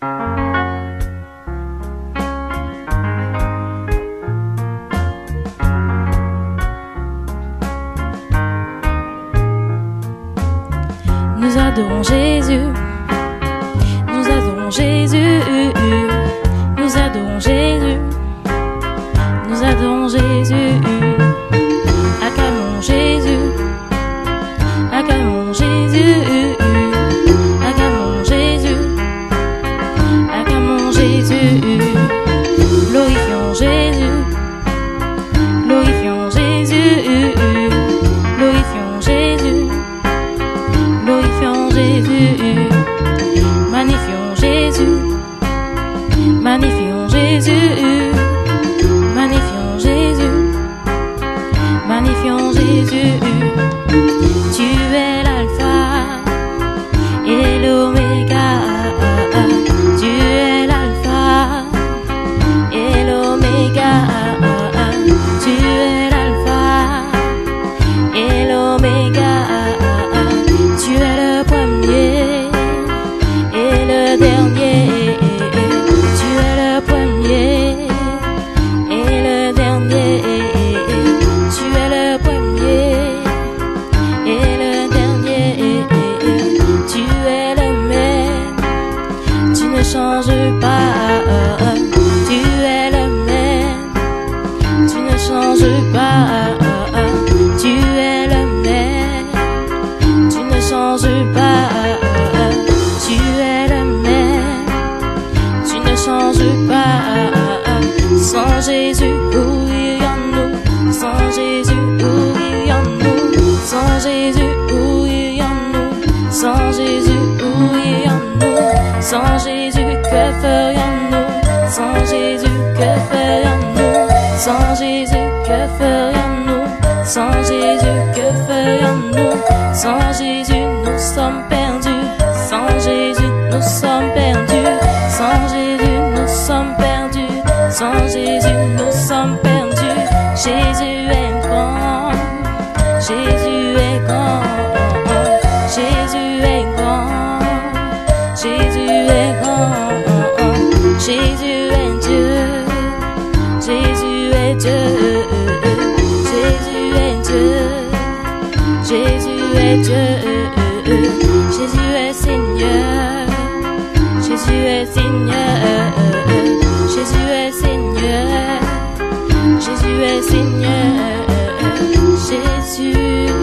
Nous adorons Jésus, nous adorons Jésus, nous adorons Jésus, nous adorons Jésus. Acclamons Jésus, acclamons Jésus, acclamons Jésus, acclamons Jésus. Glorifions Jésus, glorifions Jésus, glorifions Jésus, glorifions Jésus. Magnifions Jésus, magnifions Jésus, magnifions Jésus, magnifions Jésus. Tu es l'alpha et l'oméga, tu es l'alpha et l'oméga, tu es l'alpha et l'oméga, tu es le premier et le dernier, tu es le premier et le dernier, tu es le premier et le dernier, tu es le même, tu ne changes pas, tu es le même, tu ne changes pas, tu es le même, tu ne changes pas, tu es le même, tu ne changes pas. Sans Jésus, où irions-nous? Sans Jésus, où irions-nous? Sans Jésus, où irions-nous? Sans Jésus, où irions-nous? Sans Jésus, que ferions-nous? Sans Jésus, que ferions-nous? Sans Jésus, que ferions-nous? Sans Jésus, que ferions-nous? Sans Jésus, nous sommes perdus. Sans Jésus, nous sommes perdus. Sans Jésus, nous sommes perdus. Sans Jésus, nous sommes perdus. Jésus est grand. Jésus est grand. Jésus est grand. Jésus est grand. Jésus est Dieu. Jésus est Dieu. Jésus est Dieu. Jésus est Dieu. Jésus est Seigneur. Jésus est Seigneur. Jésus est Seigneur. Jésus est Seigneur. Jésus.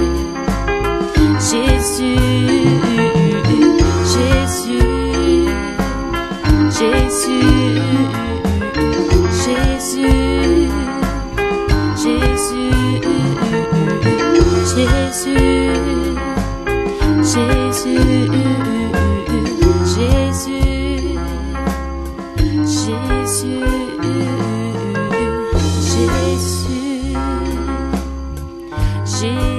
Jésus. Jésus. Jésus. Jésus. Jésus. Jésus. Jésus. Jésus. Jésus. Jésus.